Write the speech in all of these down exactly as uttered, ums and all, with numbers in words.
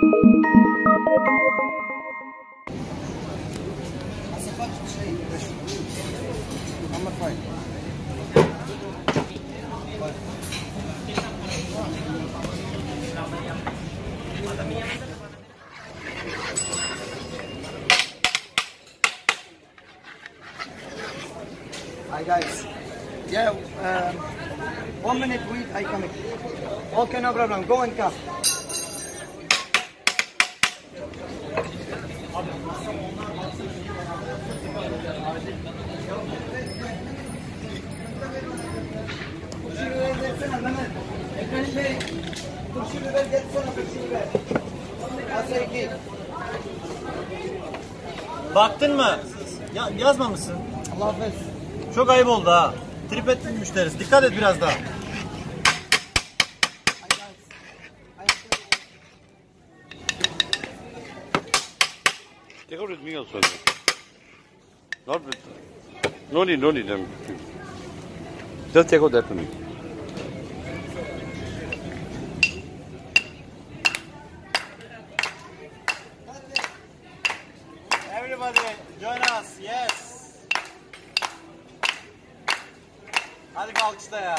Hi guys. Yeah, um, one minute wait, I coming. Okay, no problem. Go and come. Baktın mı? Ya, yazmamışsın. Allah hafiz. Çok ayıp oldu ha. Trip ettin müşterisi. Dikkat et biraz daha. Take out with me also. Not with. No need, no need. Um, Just take out that one. Everybody, join us. Yes. Hadi bir alkışla ya.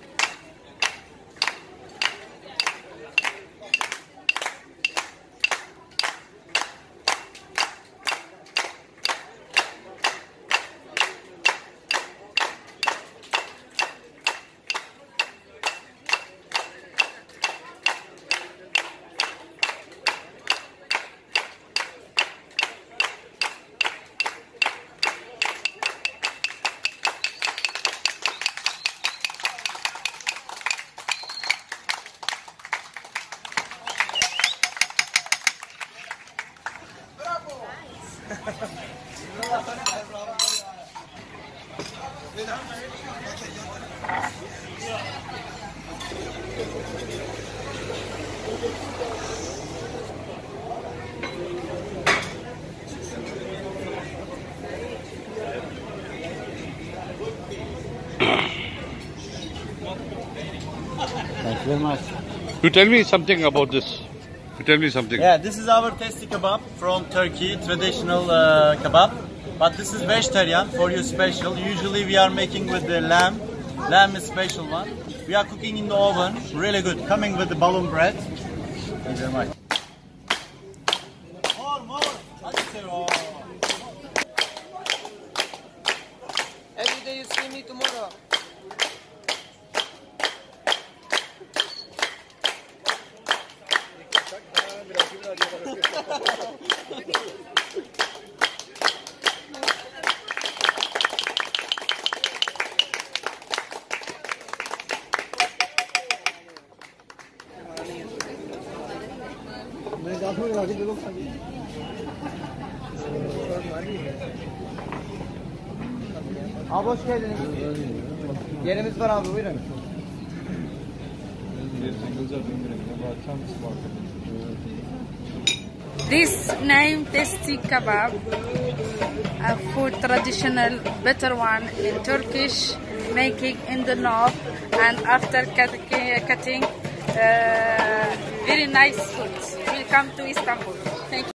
Thank you very much. You tell me something about this. You tell me something. Yeah, this is our tasty kebab from Turkey, traditional uh, kebab. But this is vegetarian for you special. Usually we are making with the lamb. Lamb is special one. We are cooking in the oven. Really good. Coming with the balloon bread. Thank you very much. More, more. Every day you see me tomorrow. Abi hoş geldiniz. Yerimiz var abi, buyurun. This name Tasty Kebab, a food traditional better one in Turkish, making in the north, and after cut, cutting uh, very nice food. Welcome to Istanbul. Thank you.